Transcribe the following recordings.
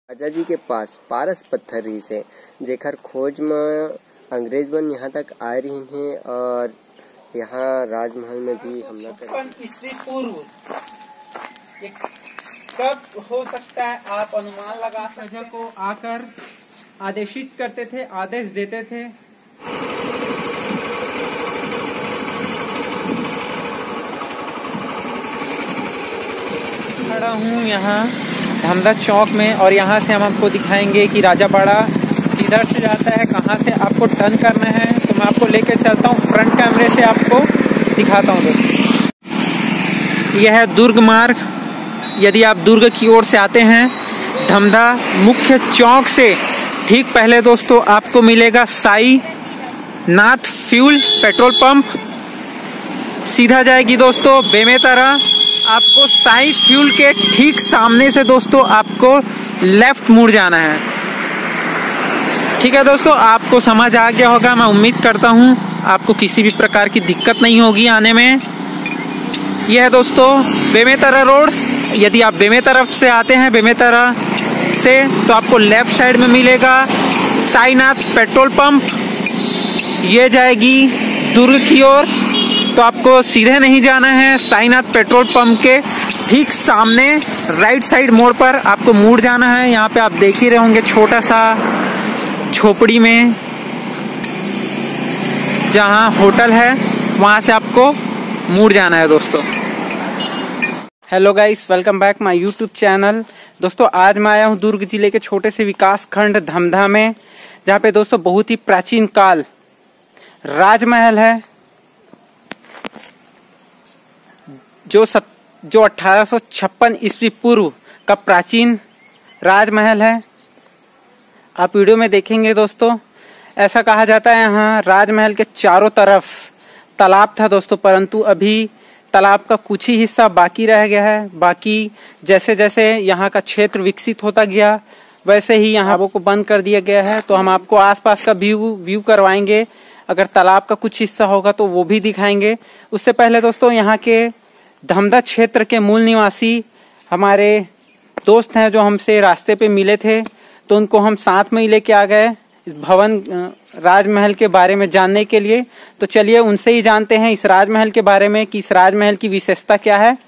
राजा जी के पास पारस पत्थर रही है जेकर खोज में अंग्रेज मन यहाँ तक आ रही हैं और यहाँ राजमहल में भी हमला कर। ईस्वी पूर्व कब हो सकता है आप अनुमान लगा प्रजा को आकर आदेशित करते थे, आदेश देते थे। खड़ा हूँ यहाँ धमधा चौक में और यहाँ से हम आपको दिखाएंगे कि राजाबाड़ा किधर से जाता है, कहाँ से आपको टर्न करना है। तो मैं आपको लेके चलता हूँ, फ्रंट कैमरे से आपको दिखाता हूँ दोस्तों। यह है दुर्ग मार्ग। यदि आप दुर्ग की ओर से आते हैं धमधा मुख्य चौक से ठीक पहले दोस्तों आपको मिलेगा Sai Nath fuel petrol pump. सीधा जाएगी दोस्तों बेमेतरा। आपको साई फ्यूल के ठीक सामने से दोस्तों आपको लेफ्ट मुड़ जाना है। ठीक है दोस्तों, आपको समझ आ गया होगा, मैं उम्मीद करता हूँ आपको किसी भी प्रकार की दिक्कत नहीं होगी आने में। यह है दोस्तों बेमेतरा रोड। यदि आप बेमेतरा से आते हैं बेमेतरा से तो आपको लेफ्ट साइड में मिलेगा साईनाथ पेट्रोल पंप। ये जाएगी दुर्ग की ओर। तो आपको सीधे नहीं जाना है, साईनाथ पेट्रोल पंप के ठीक सामने राइट साइड मोड़ पर आपको मुड़ जाना है। यहाँ पे आप देख ही रहे होंगे छोटा सा झोपड़ी में जहाँ होटल है वहां से आपको मुड़ जाना है दोस्तों। Hello guys, welcome back my YouTube channel. दोस्तों आज मैं आया हूँ दुर्ग जिले के छोटे से विकास खंड धमधा में, जहाँ पे दोस्तों बहुत ही प्राचीन काल राजमहल है जो 1856 ईस्वी पूर्व का प्राचीन राजमहल है। आप वीडियो में देखेंगे दोस्तों। ऐसा कहा जाता है यहाँ राजमहल के चारों तरफ तालाब था दोस्तों, परंतु अभी तालाब का कुछ ही हिस्सा बाकी रह गया है। बाकी जैसे जैसे यहाँ का क्षेत्र विकसित होता गया वैसे ही यहाँ को बंद कर दिया गया है। तो हम आपको आसपास का व्यू करवाएंगे। अगर तालाब का कुछ हिस्सा होगा तो वो भी दिखाएंगे। उससे पहले दोस्तों यहाँ के धमधा क्षेत्र के मूल निवासी हमारे दोस्त हैं जो हमसे रास्ते पे मिले थे, तो उनको हम साथ में ही लेके आ गए इस भवन राजमहल के बारे में जानने के लिए। तो चलिए उनसे ही जानते हैं इस राजमहल के बारे में कि इस राजमहल की विशेषता क्या है।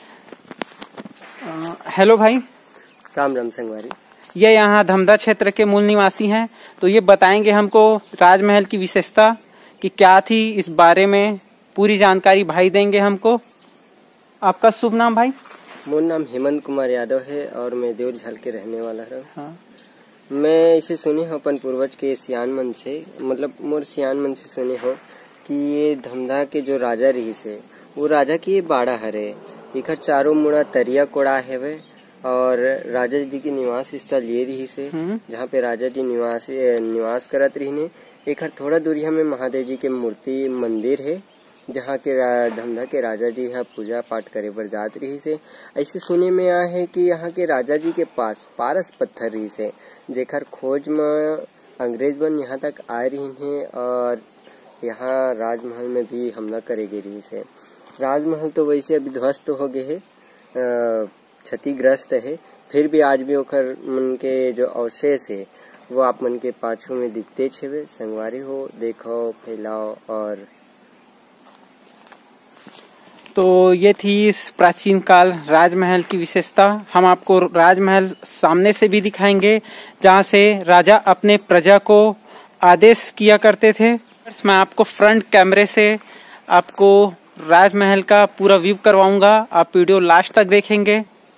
हेलो भाई। राम राम संगवारी। ये यहाँ धमधा क्षेत्र के मूल निवासी हैं, तो ये बताएंगे हमको राजमहल की विशेषता कि क्या थी, इस बारे में पूरी जानकारी भाई देंगे हमको। आपका शुभ नाम भाई? मेरा नाम हेमंत कुमार यादव है और मैं देवझाल के रहने वाला हूँ। हाँ। मैं इसे सुनी हूँ अपन पूर्वज के सियान मन से, मतलब मोर सियान मन से सुनी हो कि ये धमधा के जो राजा रही से वो राजा की ये बाड़ा हरे। एकर चारों मुड़ा तरिया कोड़ा है और राजा जी के निवास स्थल ये रही से जहाँ पे राजा जी निवास करत रही। एकर थोड़ा दूरिया में महादेव जी के मूर्ति मंदिर है जहाँ के धमधा के राजा जी यहाँ पूजा पाठ करे बर जात रही से। ऐसे सुने में आया है कि यहाँ के राजा जी के पास पारस पत्थर रही है जेकर खोज में अंग्रेज मन यहाँ तक आ रही हैं और यहाँ राजमहल में भी हमला करे गए रही से। राजमहल तो वैसे अभी ध्वस्त हो गए है, क्षतिग्रस्त है, फिर भी आज भी ओकर मन के जो अवशेष है वो आप मन के पाछू में दिखते छे। संगवारी हो, देखो, फैलाओ। और तो ये थी इस प्राचीन काल राजमहल की विशेषता। हम आपको राजमहल सामने से भी दिखाएंगे जहाँ से राजा अपने प्रजा को आदेश किया करते थे। मैं आपको फ्रंट कैमरे से आपको राजमहल का पूरा व्यू करवाऊंगा, आप वीडियो लास्ट तक देखेंगे।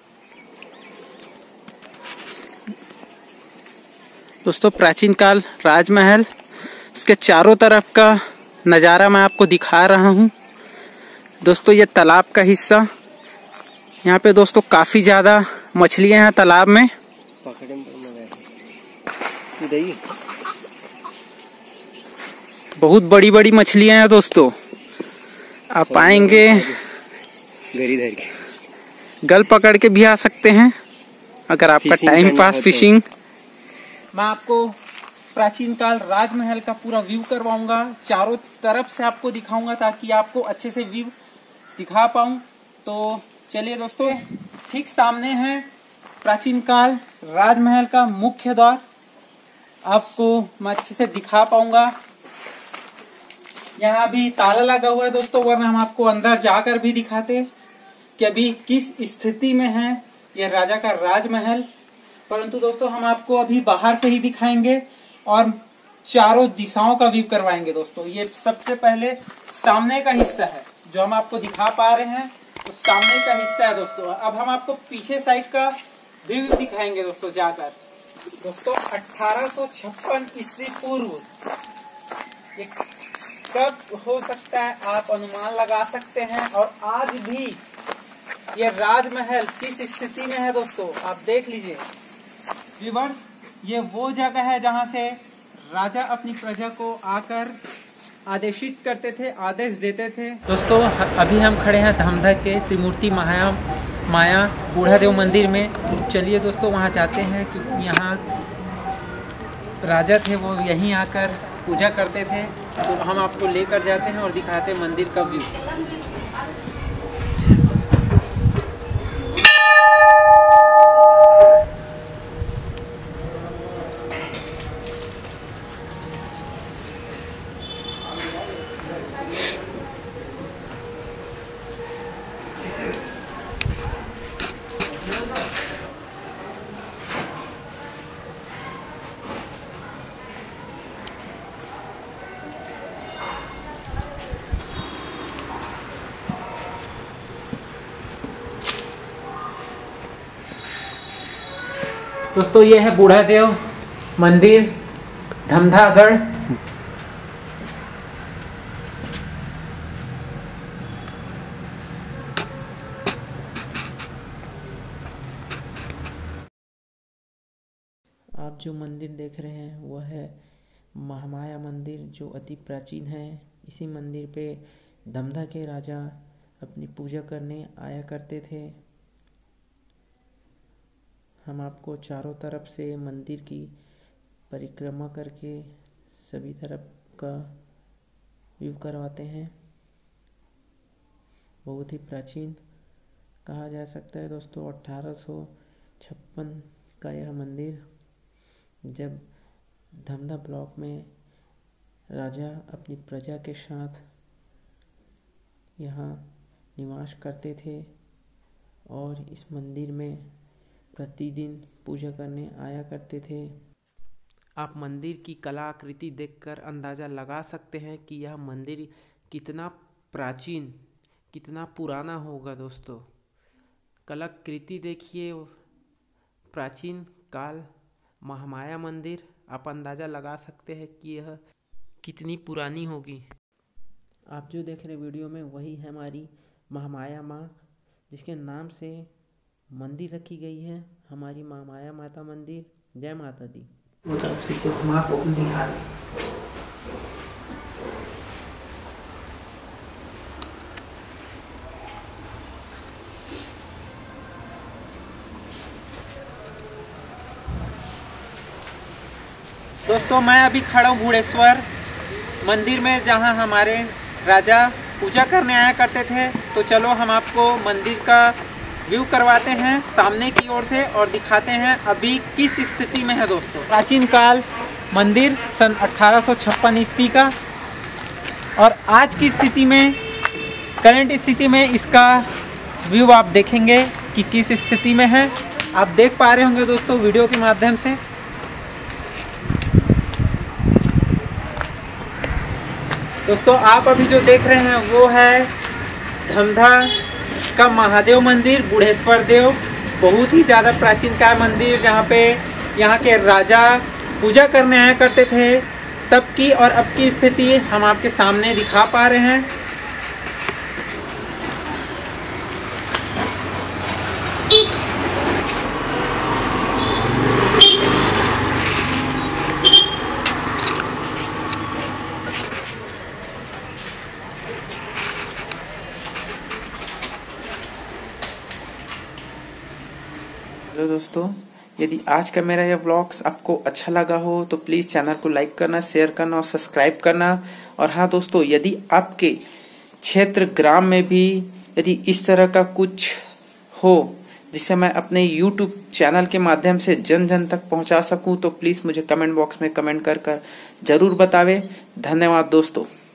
दोस्तों प्राचीन काल राजमहल, उसके चारों तरफ का नज़ारा मैं आपको दिखा रहा हूँ। दोस्तों ये तालाब का हिस्सा, यहाँ पे दोस्तों काफी ज्यादा मछलियां हैं तालाब में। बहुत बड़ी बड़ी मछलियां हैं दोस्तों। आप आएंगे गल पकड़ के भी आ सकते हैं अगर आपका टाइम पास फिशिंग। मैं आपको प्राचीन काल राजमहल का पूरा व्यू करवाऊंगा, चारों तरफ से आपको दिखाऊंगा ताकि आपको अच्छे से व्यू दिखा पाऊं। तो चलिए दोस्तों, ठीक सामने है प्राचीन काल राजमहल का मुख्य द्वार आपको मैं अच्छे से दिखा पाऊंगा। यहाँ भी ताला लगा हुआ है दोस्तों, वरना हम आपको अंदर जाकर भी दिखाते कि अभी किस स्थिति में है यह राजा का राजमहल। परंतु दोस्तों हम आपको अभी बाहर से ही दिखाएंगे और चारों दिशाओं का व्यू करवाएंगे दोस्तों। ये सबसे पहले सामने का हिस्सा है जो हम आपको दिखा पा रहे हैं, तो सामने का हिस्सा है दोस्तों। अब हम आपको पीछे साइड का व्यू दिखाएंगे दोस्तों जाकर। दोस्तों 1856 ईस्वी पूर्व ये कब हो सकता है आप अनुमान लगा सकते हैं। और आज भी ये राजमहल किस स्थिति में है दोस्तों आप देख लीजिए। व्यूअर्स, ये वो जगह है जहां से राजा अपनी प्रजा को आकर आदेशित करते थे, आदेश देते थे। दोस्तों अभी हम खड़े हैं धमधा के त्रिमूर्ति माया बूढ़ा देव मंदिर में। चलिए दोस्तों वहां जाते हैं, क्योंकि यहाँ राजा थे वो यहीं आकर पूजा करते थे। तो हम आपको लेकर जाते हैं और दिखाते हैं मंदिर का व्यू। दोस्तों ये है बूढ़ा देव मंदिर धमधागढ़। आप जो मंदिर देख रहे हैं वह है महामाया मंदिर, जो अति प्राचीन है। इसी मंदिर पे धमधा के राजा अपनी पूजा करने आया करते थे। हम आपको चारों तरफ से मंदिर की परिक्रमा करके सभी तरफ का व्यू करवाते हैं। बहुत ही प्राचीन कहा जा सकता है दोस्तों। 1856 का यह मंदिर, जब धमधा ब्लॉक में राजा अपनी प्रजा के साथ यहाँ निवास करते थे और इस मंदिर में प्रतिदिन पूजा करने आया करते थे। आप मंदिर की कलाकृति देखकर अंदाज़ा लगा सकते हैं कि यह मंदिर कितना प्राचीन, कितना पुराना होगा दोस्तों। कलाकृति देखिए, प्राचीन काल महामाया मंदिर, आप अंदाज़ा लगा सकते हैं कि यह कितनी पुरानी होगी। आप जो देख रहे वीडियो में वही है हमारी महामाया माँ, जिसके नाम से मंदिर रखी गई है, हमारी महामाया माता मंदिर। जय माता दी। दोस्तों मैं अभी खड़ा हूँ बूढ़ेश्वर मंदिर में, जहाँ हमारे राजा पूजा करने आया करते थे। तो चलो हम आपको मंदिर का व्यू करवाते हैं सामने की ओर से और दिखाते हैं अभी किस स्थिति में है दोस्तों। प्राचीन काल मंदिर सन 1856 ईस्वी का, और आज की स्थिति में, करंट स्थिति में इसका व्यू आप देखेंगे कि किस स्थिति में है। आप देख पा रहे होंगे दोस्तों वीडियो के माध्यम से। दोस्तों आप अभी जो देख रहे हैं वो है धमधा का महादेव मंदिर, बूढ़ेश्वर देव। बहुत ही ज़्यादा प्राचीन काल मंदिर, जहाँ पे यहाँ के राजा पूजा करने आया करते थे। तब की और अब की स्थिति हम आपके सामने दिखा पा रहे हैं। हेलो दोस्तों, यदि आज का मेरा यह व्लॉग्स आपको अच्छा लगा हो तो प्लीज़ चैनल को लाइक करना, शेयर करना और सब्सक्राइब करना। और हाँ दोस्तों, यदि आपके क्षेत्र ग्राम में भी यदि इस तरह का कुछ हो, जिसे मैं अपने YouTube चैनल के माध्यम से जन जन तक पहुंचा सकूं, तो प्लीज मुझे कमेंट बॉक्स में कमेंट कर जरूर बतावे। धन्यवाद दोस्तों।